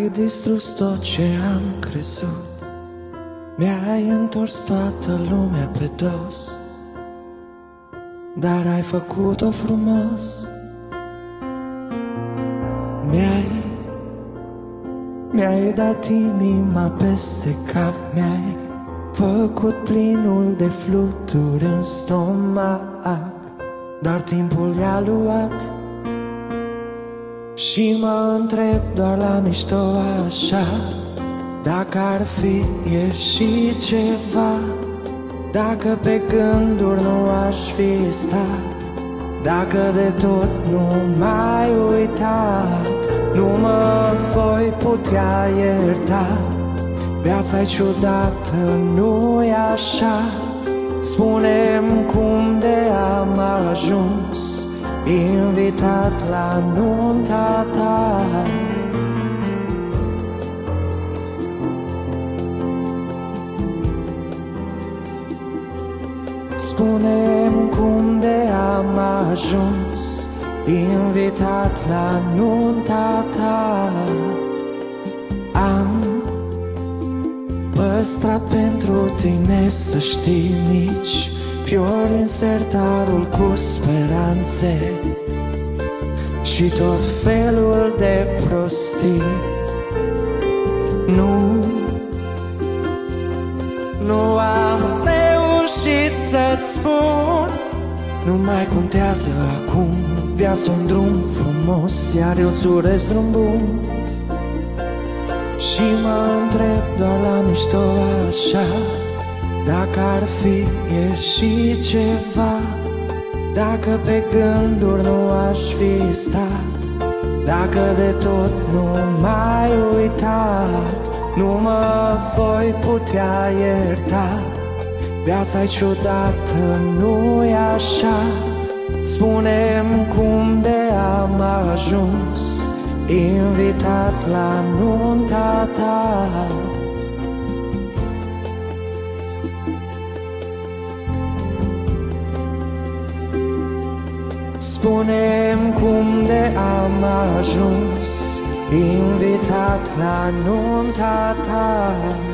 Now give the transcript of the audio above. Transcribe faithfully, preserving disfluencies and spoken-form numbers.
Ai distrus tot ce am crezut, mi-ai întors toată lumea pe dos, dar ai făcut-o frumos. Mi-ai, mi-ai dat inima peste cap, mi-ai făcut plinul de fluturi în stomac, dar timpul i-a luat. Și mă întreb doar la mișto așa, dacă ar fi ieșit ceva, dacă pe gânduri nu aș fi stat, dacă de tot nu m-ai uitat, nu mă voi putea ierta. Viața-i ciudată, nu-i așa? Spune-mi cum de am ajuns invitat la nunta ta. Spune-mi cum de am ajuns invitat la nunta ta. Am păstrat pentru tine, să știi, mici fiori în sertarul cu speranțe și tot felul de prostii. Nu, nu am reușit să-ți spun, nu mai contează acum, viața un drum frumos, iar eu ți urez drum bun. Și mă întreb doar la mișto așa, dacă ar fi ieșit ceva, dacă pe gânduri nu aș fi stat, dacă de tot nu m-ai uitat, nu mă voi putea ierta. Viața-i ciudată, nu-i așa? Spune-mi cum de am ajuns invitat la nunta ta. Spune-mi cum de am ajuns invitat la nunta ta.